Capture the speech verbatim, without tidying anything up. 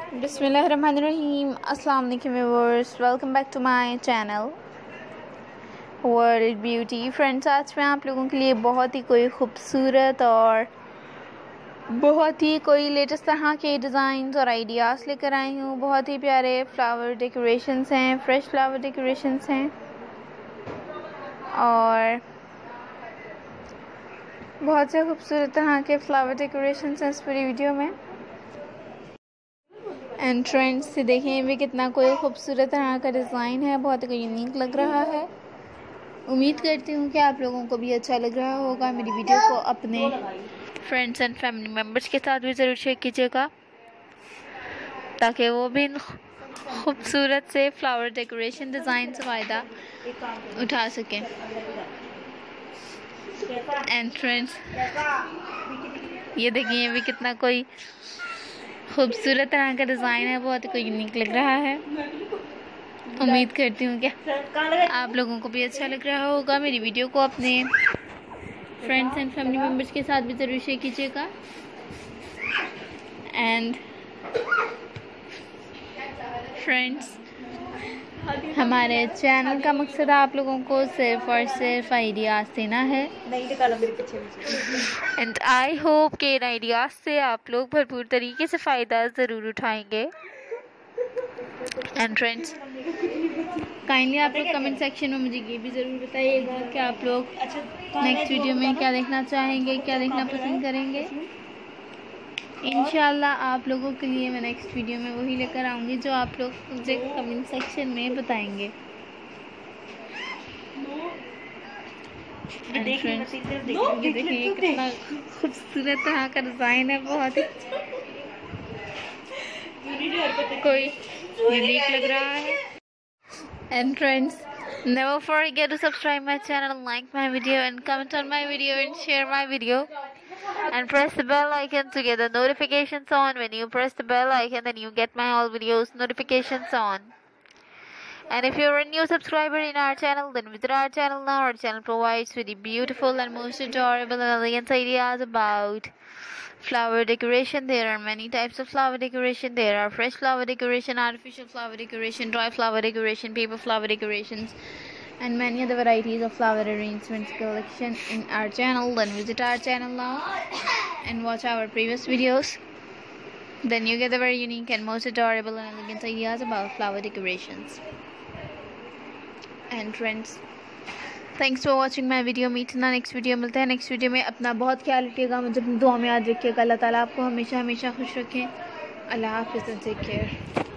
बिस्मिल्लाहिर्रहमानिर्रहीम। अस्सलाम वालेकुम viewers, welcome back to my channel world beauty. Friends, आज मैं आप लोगों के लिए बहुत ही कोई खूबसूरत और बहुत ही कोई लेटेस्ट तरह के डिज़ाइंस और आइडियाज़ लेकर आई हूँ। बहुत ही प्यारे फ्लावर डेकोरेशंस हैं, फ्रेश फ्लावर डेकोरेशंस हैं और बहुत से खूबसूरत तरह के फ्लावर डेकोरेशंस हैं इस पूरी वीडियो में। एंट्रेंस से देखें भी कितना कोई खूबसूरत तरह का डिज़ाइन है, बहुत ही यूनिक लग रहा है। उम्मीद करती हूँ कि आप लोगों को भी अच्छा लग रहा होगा। मेरी वीडियो को अपने फ्रेंड्स एंड फैमिली मेम्बर्स के साथ भी ज़रूर शेयर कीजिएगा ताकि वो भी इन खूबसूरत से फ्लावर डेकोरेशन डिज़ाइन से फ़ायदा उठा सकें। एंट्रेंस ये देखिए भी कितना कोई खूबसूरत तरह का डिज़ाइन है, बहुत ही कोई यूनिक लग रहा है। उम्मीद करती हूँ कि आप लोगों को भी अच्छा लग रहा होगा। मेरी वीडियो को अपने फ्रेंड्स एंड फैमिली मेम्बर्स के साथ भी ज़रूर शेयर कीजिएगा। एंड फ्रेंड्स, हमारे चैनल का मकसद आप लोगों को सिर्फ और सिर्फ आइडियाज़ देना है। एंड आई होप के इन आइडियाज़ से आप लोग भरपूर तरीके से फ़ायदा ज़रूर उठाएंगे। एंड फ्रेंड्स, काइंडली आप लोग कमेंट सेक्शन में मुझे ये भी ज़रूर बताइएगा कि आप लोग नेक्स्ट वीडियो में क्या देखना चाहेंगे, क्या देखना पसंद करेंगे। इंशाल्लाह आप लोगों के लिए मैं नेक्स्ट वीडियो में वही लेकर आऊँगी जो आप लोग मुझे कमेंट सेक्शन में बताएंगे। एंड फ्रेंड्स, ये देखिए कितना खूबसूरत तरह का डिज़ाइन है, बहुत ही कोई यूनिक लग रहा है। And friends, never forget to subscribe my channel, like my video and comment on my video and share my video and press the bell icon to get the notifications on. When you press the bell icon, then you get my all videos notifications on. And if you're a new subscriber in our channel, then visit our channel now. Our channel provides really beautiful and most adorable and elegant ideas about flower decoration. There are many types of flower decoration. There are fresh flower decoration, artificial flower decoration, dry flower decoration, paper flower decorations, and many other varieties of flower arrangements collection in our channel. Then visit our channel now and watch our previous videos. Then you get the very unique and most adorable and elegant ideas about flower decorations. And friends, thanks for watching my video. मीटना next video, मिलते हैं next video में। अपना बहुत ख्याल रखिएगा, मुझे अपनी दुआ में याद रखिएगा। अल्लाह ताला आपको हमेशा हमेशा खुश रखें। अल्लाह हाफ़िज़, टेक केयर।